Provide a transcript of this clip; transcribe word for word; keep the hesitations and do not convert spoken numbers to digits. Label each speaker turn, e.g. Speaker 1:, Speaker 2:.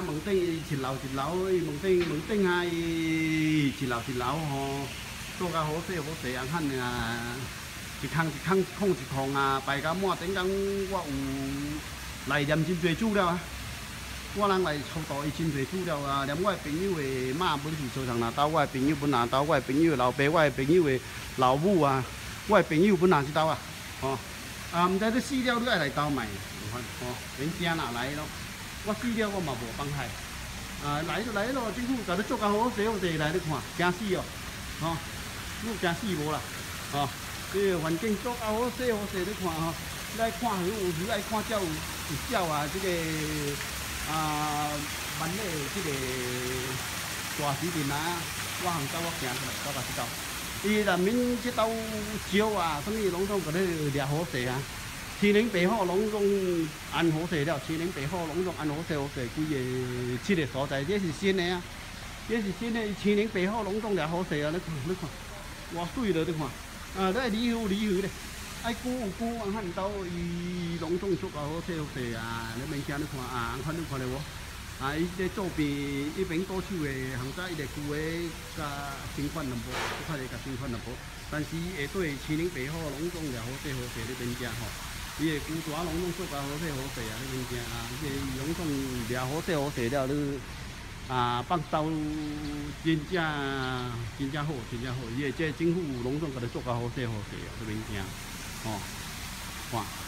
Speaker 1: 门顶一楼一楼，伊门顶门顶啊，伊一楼一楼吼，做甲好势好势啊，看啊，一空一空空一空啊，排甲满。顶工我有来念真侪资料啊，我人来操作伊真侪资料啊，连我的朋友的妈本是收藏拿刀，我的朋友本拿刀，我的朋友的老爸，我的朋友的老母啊，我的朋友本拿一刀啊，吼、哦。啊，毋知这饲料你爱来倒卖，有法吼，人家哪来咯？我饲料我嘛无放害，啊来就来咯，政府甲你做甲好势好势来你看，惊死哦，吼，你有惊死无啦？吼，这个环境做甲好势好势，你看吼，你爱看鱼有鱼，爱看鸟有有鸟啊，这个啊万类这个大水面啊，我行走我行出来，走甲这道。伊内面即道蕉啊，什物拢总甲你掠好势啊！天灵白虎拢总安好势了，天灵白虎拢总安好势好势，规个七个所在，这是新的啊，这是新的，天灵白虎拢总掠好势啊！你看，你看，偌水了，你看，啊，你爱鲤鱼鲤鱼咧，爱菇有菇，啊，汉刀伊拢总做啊好势好势啊！你明显你看啊，看你看到无？啊！伊咧左边一边左手的行仔，伊个旧的甲新款淡薄，搁较个甲新款淡薄。但是下底青林白虎拢总掠好势好势，你免惊吼。伊个龟蛇拢总做甲好势好势啊，你免惊啊！伊个拢总掠好势好势了，你啊放刀真正真正好，真正好。伊个这政府拢总甲你做甲好势好势啊，你免惊。哦，看。